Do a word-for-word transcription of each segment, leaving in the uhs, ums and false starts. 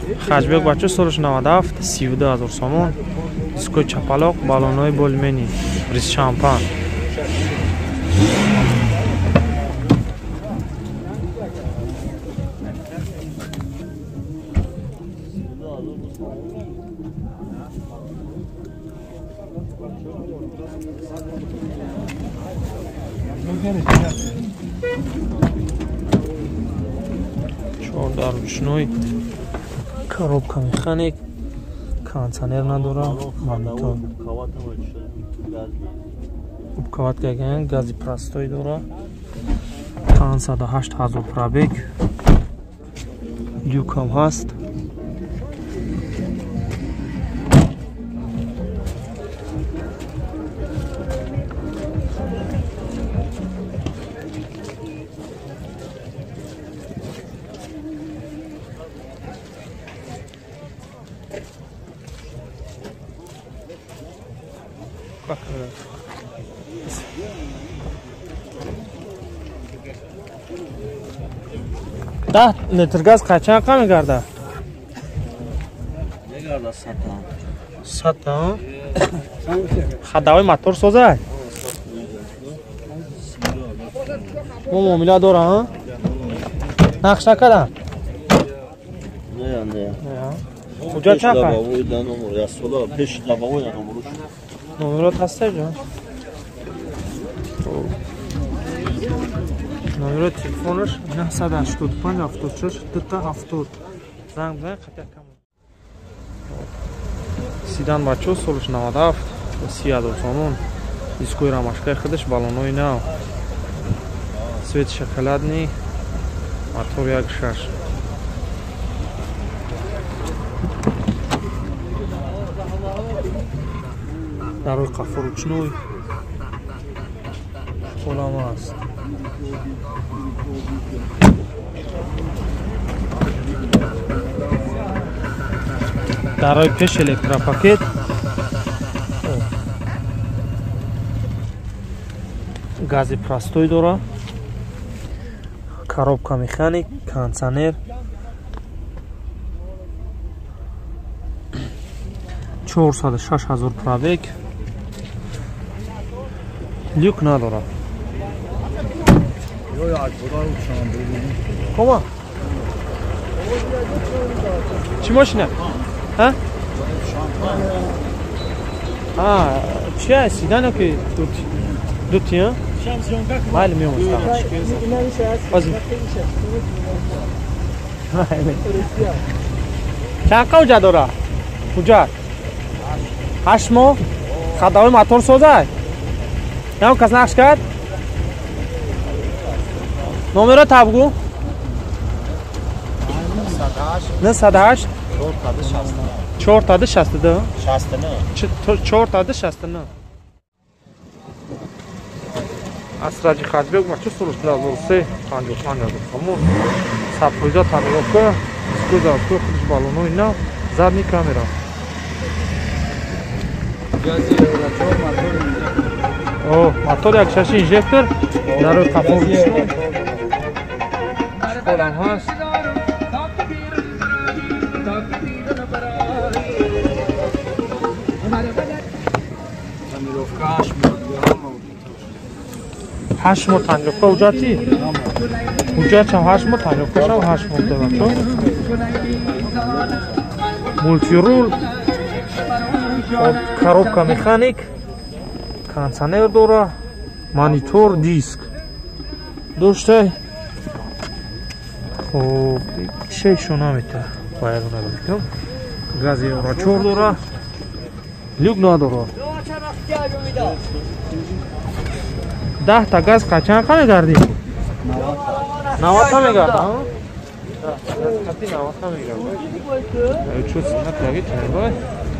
Хажбек бачо солаш навад و هفت سی و دو هزار сомон. Дискои чапалоқ, балонои болмени, риз шампан. чордар ручной, коробка механик, кондиционер надора, монитор. Убковат гаган, гази простой дора. пансад و هشت هزار пробег. Люкам ҳаст. ده لیتر گاز قچان قا میگرده؟ میگرده ست تا ست تا؟ خداوی موتور سوزه؟ مو مومیلا دوره ها؟ نقش نکده؟ نه نه کجا چند قا؟ پیش دباوی نمروش نمرات هسته جا؟ номер телефонаш نهصد و هشتاد و پنج هفتاد و شش دو تا هفتاد زنگ بزن خطر کم سیدان بچه سولش نود و هفت سی هزار сомон дискои рамашкаи худаш балонои нав свет шоколадный мотор як шаш дарои қафо ручной холама аст дарои пеш электропакет гази простой дора коробка механик кондиционер чорсад و шаш ҳазор пробег люк надорад Кома? Чи машина? А? А, чия сидано ки тут тут я? Майли миём астам. Бази. Майли. Чақа уҷа дора? Уҷа? ҳашт моҳ? Хадови мотор созай? Ям кас нақш кард? номеро табгу نهصد و هشت چهارصد و شصت و دو چهارصد و شصت و نه اسراجی خاطبه ما چه سروش لازم سه پنجاه و پنج هزار сомон сапоиза тамировка скуза ко худш балоно ина задни камера гази ратор мотор о мотор як шаш инжектор дарои қафо школам ҳаст ҳашт моҳ танҷовка ҳуҷҷати ҳуҷҷатшам ҳашт моҳ танҷовкашам ҳашт моҳ дорад то мултирул коробка механик кондиционер дора монитор диск доштай خب چه شونا میته باید ندارم گازی را چور داره لیگ نداره ده تا گاز قچان کنه گردی نوات تا میگرد ها خطی نوات تا میگرد چو سینت لگی تنگاه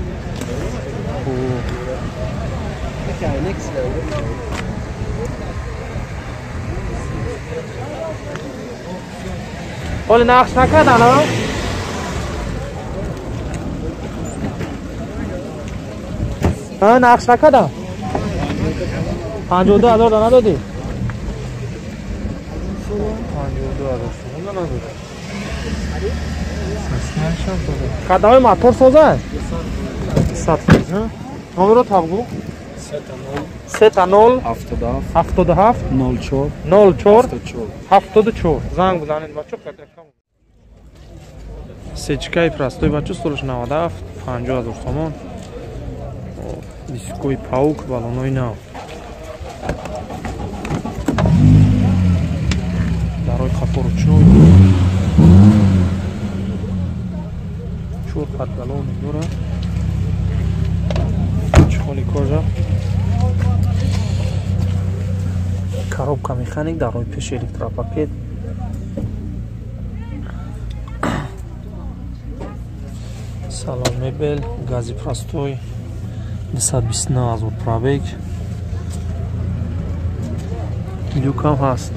حالا نقش نکردن ها؟ ها نقش نکردن؟ پنجاه و دو هزار دانه دادی؟ پنجاه و دو هزار دانه دادی؟ سسنش Qachon so'za? Qadavoy motor so'za? صد ها номеро тавg'u سه تا نول هفتاد و هفت نول چهار هفتاد و چهار زنگ بزنید بچه خدمتتون سچکای پرستوی بچه سولش نود و هفت پنجاه هزار تومان دیسکوی پاوک بالونوی نو برای خطور چون چور خط بالون دوره чехоли кожа коробка механик дар роҳи пеш электропакет салон мебел гази простой двести двадцать девять азур пробег люкам ҳаст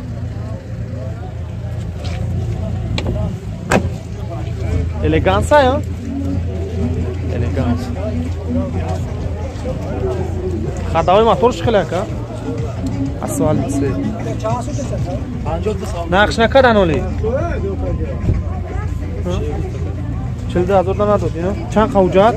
элеганса ё элеганс ходовой мотор шхиляка асфальт цвет нақш накардан оли чил ҳазор надод ино чанд қавҷат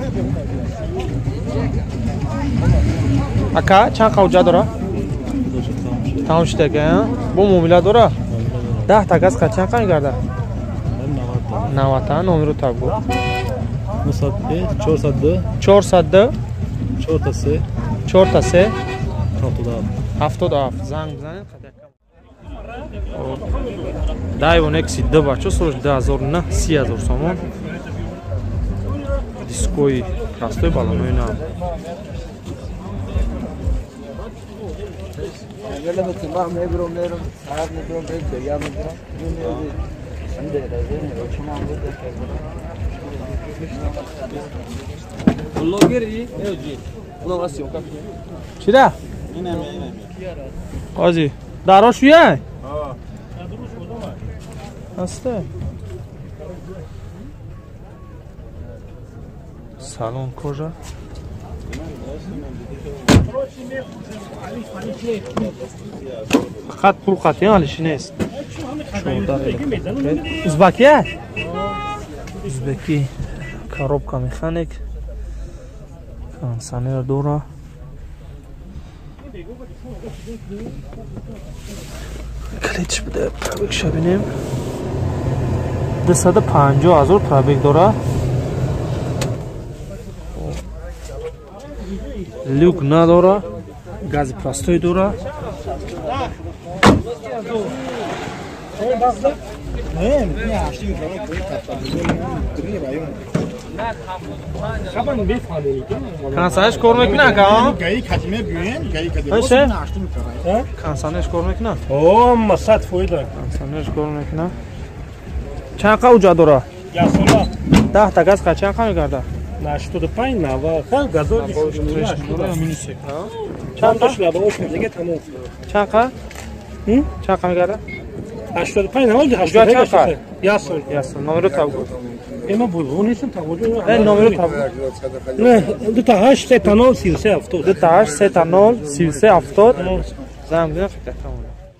ака чанд қавҷат дора тамом шидака бо муомила дора даҳ та газ қачанд қа мегарда навад та номеро табгу чорсад ду чор та се ҳафтод و هفت занг бизанед дайвон экси д бачо сулаш ду ҳазор на си ҳазор сомон дискои растои балонои на чида ҳози даро шуяй аста салон кожа фақат пул қатъи алиши нест узбекия узбеки коробка механик кондиционер дора клич буде пробег шабинем двести панҷоҳ ҳазор пробег дора люк надора гази простой дора کنسانش کار میکنه که گایی کتیمه بیوین گایی کتیمه کنسانش کار میکنه اوه مسات فویده کنسانش کار میکنه چند قا اوجا داره ده تا گاز چند قا میگرده هشتاد و پنج نود خیلی گازول چند قا شده باش دیگه تمام چند قا چند قا میگرده هشتاد و پنج نود هشتاد و پنج یاسر یاسر نمره تابو اما بولو نیستم تابو نه نمره تابو نه دو تا هشت سه تا نول سی و سه هفتاد دو تا هشت سه تا نول سی و سه هفتاد زنگ بزن فکر تمام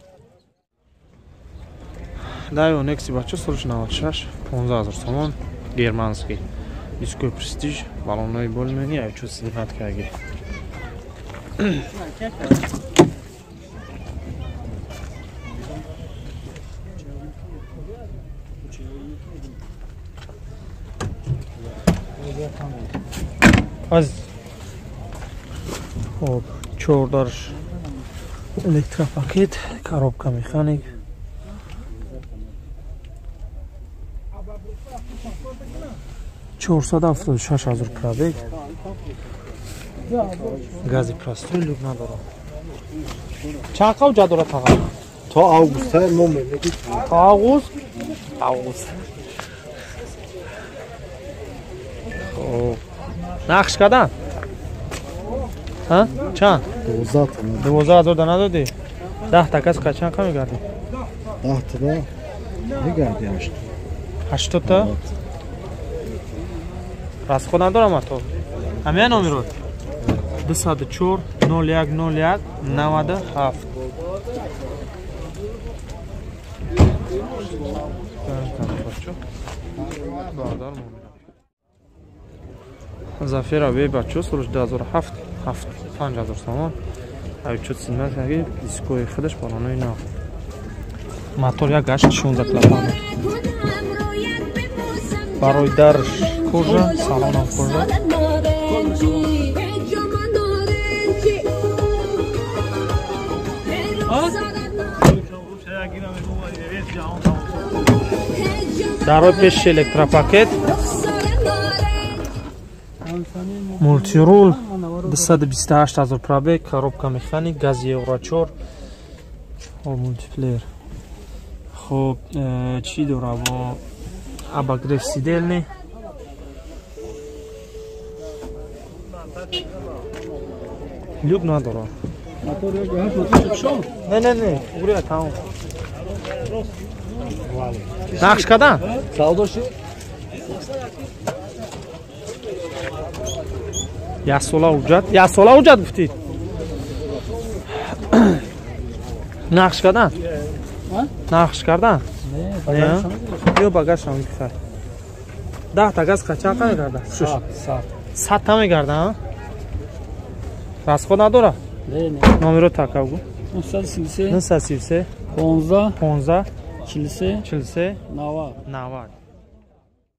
دایو نکسی بچه سرش نود و شش پانزده هزار تومان گرمانسکی دیسکوی پرستیژ بالونای بولمنی چه خدمت کرده از خب چهار الکتروپاکت коробка механик чорсад و هفتاد و شش ҳазор пробег гази простой люк надора чанд қа уҷа дора таға то август номер мегӣ то август август хоб нақш кардан ها چند؟ دوازده تا دوازده هزار دانه دادی؟ ده تا کس چند qa میگردی؟ ده تا دا میگردی هشت هشتاد تا؟ راست خودم دارم تو همه نامی رو دویست و چهار نود و یک نود و یک نود و هفت باردار مومن Zafira ve bachcho срӯш ду ҳазору ҳафт ҳафт панҷ ҳазор сомон. Авчут симат яги дискои худаш балонои нав. Мотор як гашт шонздаҳ клапан. Барои дарш кожа, салонам кожа. Дарои пеш электропакет. Мультирул двести двадцать восемь ҳазор пробег, коробка механик, газ евро чор. Хоб мультиплеер. Хоб чӣ дора бо обогрев сидельный. Люк надора. Не не не, угрия тамом. Нақш кадан? Саудоши? Як сола ҳуҷҷат, як сола ҳуҷҷат гуфтид? Нақш кардан? Нақш кардан? Не, ё багажшам мекусад. даҳ та газ қачан мегарда? сад. сад та мегарда? Расход надора? Не, не. Номеро такав гу? нуҳсад си се, нуҳсад си се, понздаҳ, понздаҳ, чил се, чил се, навад. навад.